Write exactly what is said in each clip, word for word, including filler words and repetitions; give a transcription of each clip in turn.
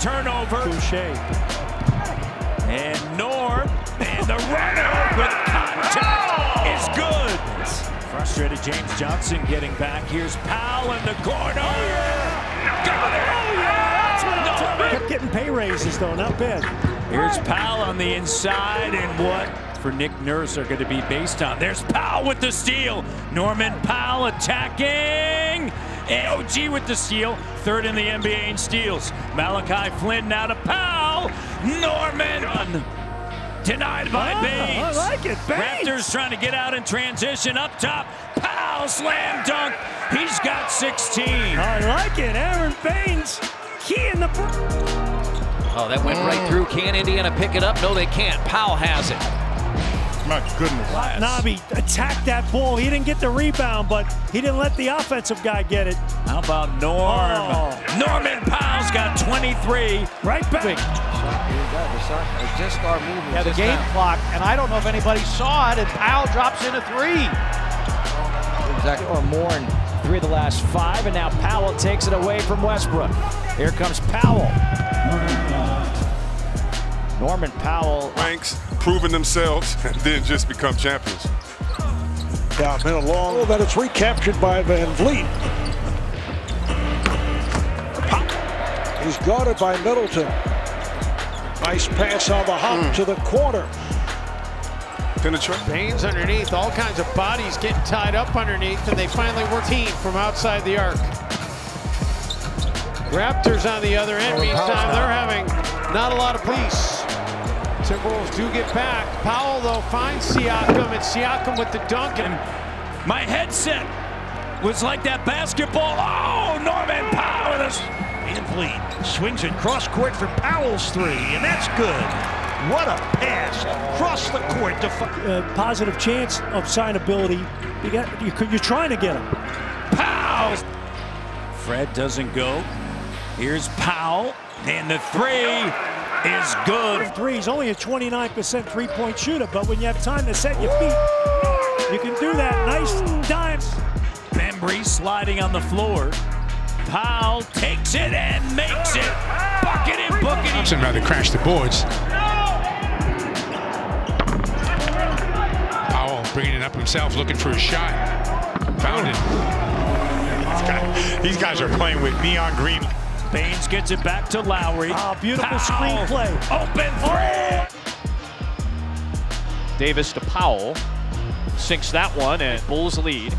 turnover. Boucher. And Norm, and the runner with contact is good. Frustrated James Johnson getting back. Here's Powell in the corner. Oh, yeah. Got it. Oh, yeah. That's what I'm No, talking about. Kept getting pay raises, though. Not bad. Here's Powell on the inside, and what for Nick Nurse are going to be based on. There's Powell with the steal. Norman Powell attacking. A O G with the steal. Third in the N B A in steals. Malachi Flynn now to Powell. Norman denied by Oh, Baines. I like it. Baines. Raptors trying to get out in transition up top. Powell slam dunk. He's got sixteen. I like it. Aaron Baines. Key in the. Oh, that went right through. Can Indiana pick it up? No, they can't. Powell has it. My goodness. Nabi attacked that ball. He didn't get the rebound, but he didn't let the offensive guy get it. How about Norm? Oh. Norman Powell's got twenty-three. Right back. Just start moving. Yeah, the just game now. clock, and I don't know if anybody saw it, and Powell drops in a three. Exactly. Or more in three of the last five, and now Powell takes it away from Westbrook. Here comes Powell. Norman Powell. Ranks, proving themselves, and then just become champions. Yeah, been a long. Oh, that it's recaptured by Van Vliet. He's guarded by Middleton. Nice pass on the hop mm. to the corner. Penetrate. Baines underneath, all kinds of bodies getting tied up underneath, and they finally work team from outside the arc. Raptors on the other end, meantime, they're having not a lot of peace. Timberwolves do get back. Powell, though, finds Siakam, and Siakam with the dunk. And my headset was like that basketball. Oh, Norman Powell with us. Van Vliet swings it cross court for Powell's three, and that's good. What a pass cross the court. To uh, positive chance of signability. You got, you, you're trying to get him. Powell. Fred doesn't go. Here's Powell, and the three is good. Three, he's only a twenty-nine percent three-point shooter, but when you have time to set your feet, you can do that. Nice dimes. Bembry sliding on the floor. Powell takes it and makes it. Bucket and bucket. Thompson rather crash the boards. Powell bringing it up himself, looking for a shot. Found it. These guys, these guys are playing with neon green. Baines gets it back to Lowry. Oh, beautiful Powell, screen play. Open three. Davis to Powell. Sinks that one, and Bulls lead.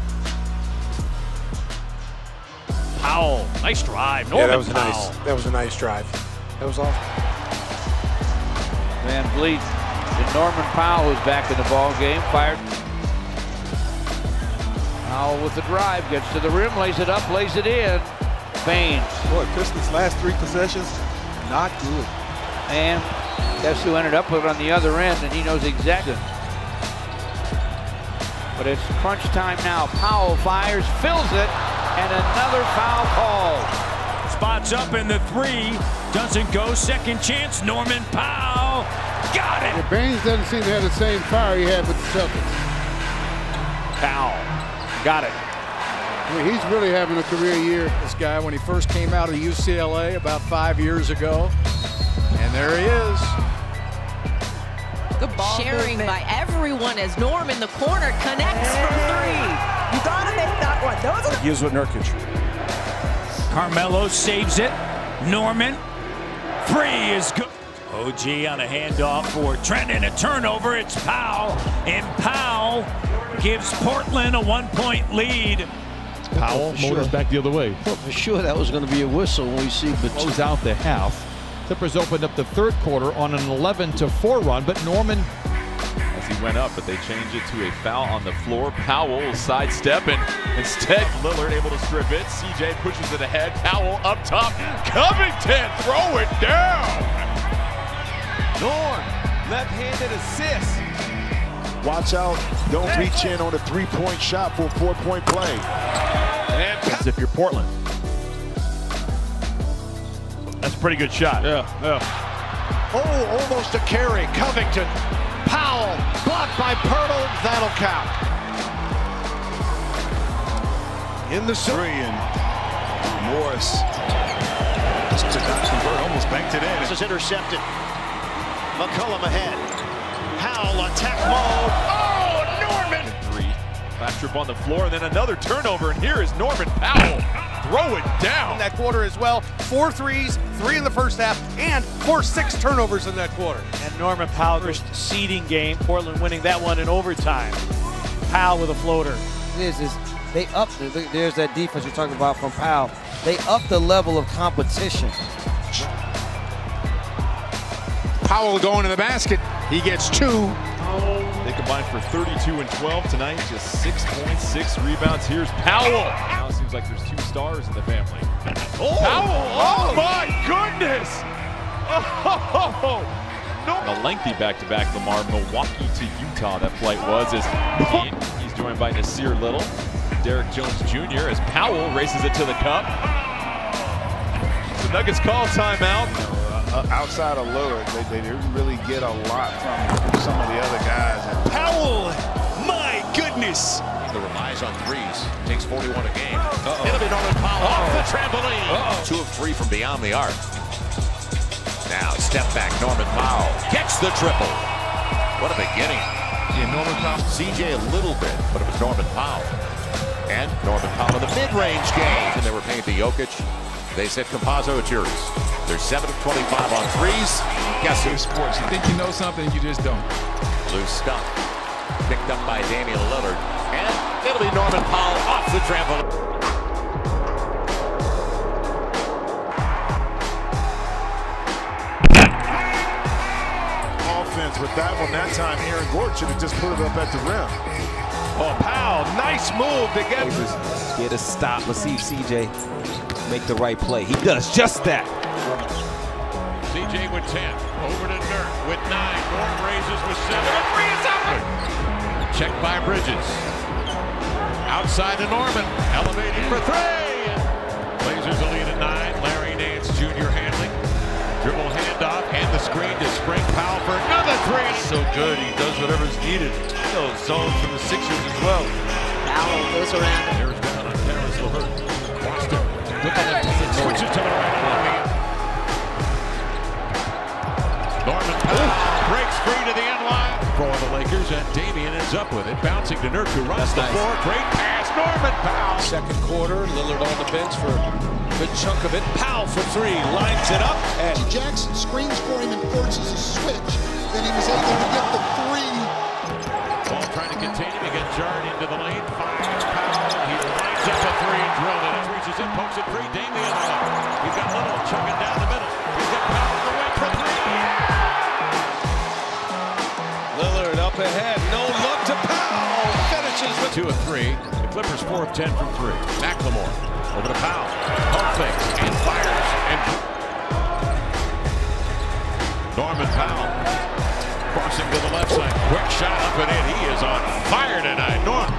Powell, nice drive. Norman yeah, that was a Powell. nice. That was a nice drive. That was awesome. Van Vliet and Norman Powell is back in the ball game. Fired. Powell with the drive, gets to the rim, lays it up, lays it in. Baines. Boy, Pistons' last three possessions, not good. And that's who ended up with it on the other end, and he knows exactly. But it's crunch time now. Powell fires, fills it, and another foul call. Spots up in the three, doesn't go. Second chance, Norman Powell got it. Yeah, Baines doesn't seem to have the same fire he had with the Celtics. Powell, got it. I mean, he's really having a career year, this guy, when he first came out of U C L A about five years ago. And there he is. Good ball sharing movement by everyone as Norm in the corner connects hey. from three. You gotta make that one. Those are Here's what Nurkic. Carmelo saves it. Norman. Three is good. O G on a handoff for Trent, and a turnover. It's Powell. And Powell gives Portland a one-point lead. Powell motors sure. back the other way. Well, for sure that was going to be a whistle when we see close out the half. Clippers opened up the third quarter on an eleven to four run, but Norman as he went up, but they changed it to a foul on the floor. Powell will sidestep, and instead Lillard able to strip it. C J pushes it ahead. Powell up top. Covington throw it down. Norm left-handed assist. Watch out, don't reach in on a three-point shot for a four-point play. And as if you're Portland. That's a pretty good shot. Yeah, yeah. Oh, almost a carry. Covington, Powell, blocked by Pirtle. That'll count. In the three, and Morris pass to not convert, almost banked it in. This is intercepted. McCullum ahead. Powell attack mode. Oh, Norman! Three. Last trip on the floor, and then another turnover, and here is Norman Powell. Throw it down. In that quarter as well. Four threes, three in the first half, and four six turnovers in that quarter. And Norman Powell, first seeding game, Portland winning that one in overtime. Powell with a floater. This is they up. The, there's that defense you're talking about from Powell. They up the level of competition. Powell going to the basket. He gets two. They combined for thirty-two and twelve tonight. Just six points, six rebounds. Here's Powell. Now it seems like there's two stars in the family. Oh, Powell! Oh, my goodness! Oh, no. A lengthy back-to-back, Lamar. Milwaukee to Utah, that flight was. As he's joined by Nasir Little, Derek Jones Junior as Powell races it to the cup. The Nuggets call timeout. Uh, outside of Lillard, they, they didn't really get a lot from some of the other guys. And Powell, my goodness. The relies on threes. Takes forty-one a game. Uh-oh. It'll be Norman Powell Uh-oh. off the trampoline. Uh-oh. Two of three from beyond the arc. Now step back, Norman Powell gets the triple. What a beginning. Yeah, Norman Powell. C J a little bit, but it was Norman Powell. And Norman Powell in the mid-range game. And they were paying to Jokic. They said Compazzo, it's yours. They're seven of twenty-five on threes. Guess who? Sports. You think you know something, you just don't. Loose stuff. Picked up by Damian Lillard. And it'll be Norman Powell off the trampoline. Offense with that one. That time, Aaron Gordon should have just put it up at the rim. Oh, Powell, nice move to get. Get a stop. Let's see if C J make the right play. He does just that. C J with ten. Over to Nurk with nine. Norton raises with seven. The three is up. Checked by Bridges. Outside to Norman. Elevating for three. Blazers a lead at nine. Larry Nance Junior handling. Dribble handoff and the screen to Spring. Powell for another three. So good. He does whatever's needed. Those zones from the Sixers as well. Powell goes around. There's down on Terrence LeVert. Watched it. Switches to the right along the end. Norman Powell breaks free to the end line for the Lakers, and Damian ends up with it. Bouncing to Nurk, who runs the floor. Great pass, Norman Powell. Second quarter, Lillard on the bench for a good chunk of it. Powell for three, lines it up. And Jackson screens for him and forces a switch. Then he was able to get the three. Ball trying to contain him. He gets jarred into the lane. Fires Powell. He lines up a three and drilled it. It reaches in, pokes it free. Damian up. He's got Little chugging down the middle. He's got Powell on the way for three. Lillard up ahead. No look to Powell. Finishes with Two of three. The Clippers four of ten from three. McLemore over to Powell. Pump fakes and fires. And Norman Powell crossing to the left side. Quick shot up and in. He is on fire tonight. Norman.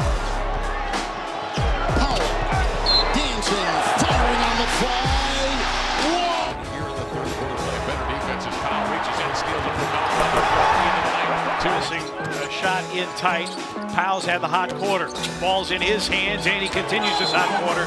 Powell dancing, firing on the fly. Whoa! Here in the third quarter play. Better defense as Powell reaches in, steals it from Malcolm. Missing a shot in tight. Powell's had the hot quarter. Ball's in his hands, and he continues his hot quarter.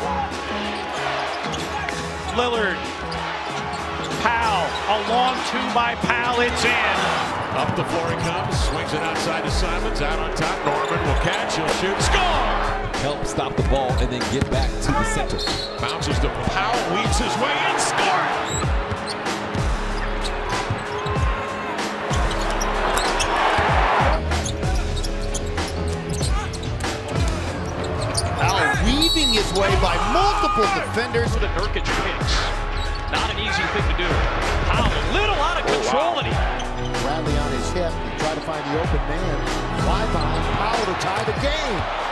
Lillard. Powell. A long two by Powell. It's in. Up the floor he comes. Swings it outside to Simons. Out on top. Norman will catch. He'll shoot. Score! Help stop the ball and then get back to the center. Bounces to Powell. Weaves his way in. Score! Weaving his way by multiple defenders. The Nurkic picks. Not an easy thing to do. Powell a little out of control. Oh, wow. Bradley on his hip. He tried to find the open man. Fly behind Powell to tie the game.